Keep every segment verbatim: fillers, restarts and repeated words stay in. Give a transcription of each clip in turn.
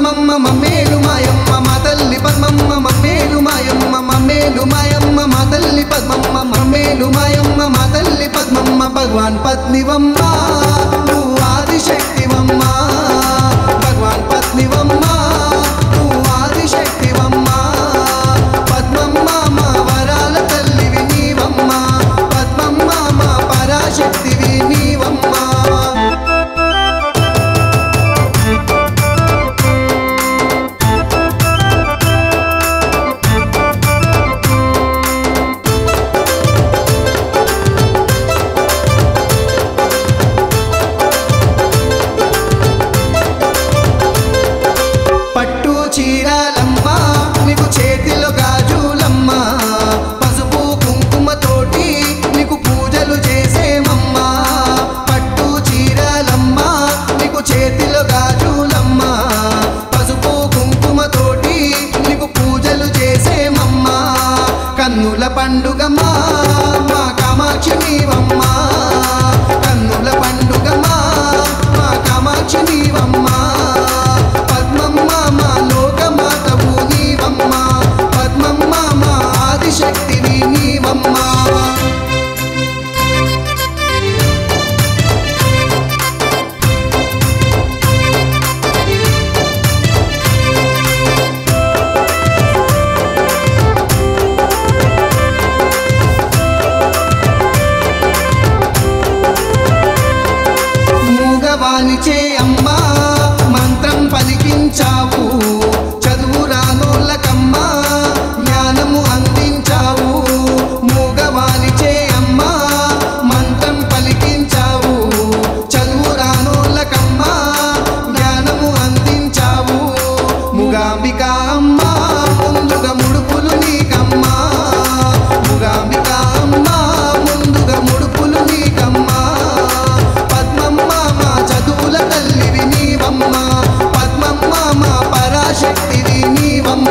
పద్మమ్మ మమ్మేలు మాయమ్మ మా తల్లి పద్మమ్మ మమ్మేలు మాయమ్మ మమ్మేలు మాయమ్మ మా తల్లి పద్మమ్మ మమ్మేలు మాయమ్మ మా తల్లి పద్మమ్మ భగవాన్ పత్నివమ్మ నువ్వు ఆదిశక్తివమ్మ భగవాన్ పత్నివమ్మ నువ్వు ఆదిశక్తివమ్మ పద్మమ్మ మా వరాల తల్లివి నీవమ్మ పద్మమ్మ మా పరాశక్తివి నీవమ్మ పట్టు చీరాలమ్మ నీకు చేతిలో గాజులమ్మ పసుపు కుంకుమతోటి నీకు పూజలు చేసేమమ్మ పట్టు చీరాలమ్మ నీకు చేతిలో గాజులమ్మ పసుపు కుంకుమతోటి నీకు పూజలు చేసేమమ్మ కన్నుల పండుగమ్మ మా కామాక్షి నీవమ్మ కన్నుల పండుగమ్మ మా కామాక్షి నీవమ్మ పద్మమ్మ మా లోకమాతవు నీవమ్మ పద్మమ్మ మా ఆదిశక్తివి నీవమ్మ మూగవానిచే అమ్మ మంత్రం పలికించావు చదువు రానోళ్ళకమ్మ జ్ఞానము అందించావు మూగవానిచే అమ్మ మంత్రం పలికించావు చదువు రానోళ్ళకమ్మ జ్ఞానము అందించావు మూగాంబిక అమ్మ ముందుగా ముడుపులు నీకమ్మ మూగాంబిక అమ్మ ముందుగా ముడుపులు నీకమ్మ పద్మమ్మ మా చదువుల తల్లివి నీవమ్మ పద్మమ్మ మా పరాశక్తివి నీవమ్మ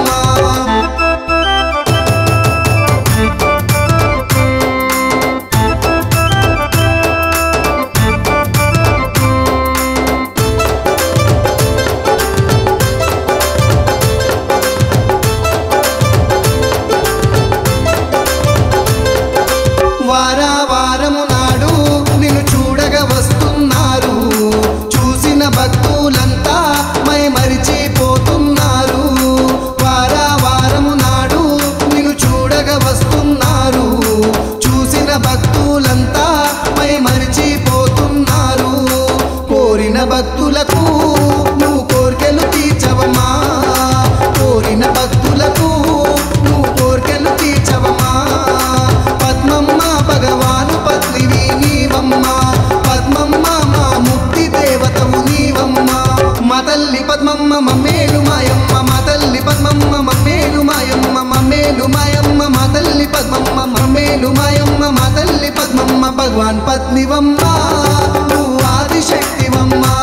వారా వారము నాడు నిన్ను చూడగా వస్తున్నారు చూసిన భక్తులంతా మై మరిచిపోతున్నారు వారా వారము నాడు నిన్ను చూడగా వస్తున్నారు చూసిన భక్తులంతా మై మరిచిపోతున్నారు కోరిన భక్తులకు నువ్వు కోర్కెలు తీర్చవమ్మా కోరిన భక్తులకు నువ్వు కోర్కెలు తీర్చవమ్మా పద్మమ్మ భగవాను పత్నివి నీవమ్మ పద్మమ్మ మా ముక్తి దేవతవు నీవమ్మ మా తల్లి పద్మమ్మ మమ్మేలు మాయమ్మ మా తల్లి పద్మమ్మ మమ్మేలు మాయమ్మ మమ్మేలు మాయమ్మ మా తల్లి పద్మమ్మ మమ్మేలు మాయమ్మ మా తల్లి పద్మమ్మ భగవాన్ పత్నివమ్మ నువ్వు ఆదిశక్తివమ్మ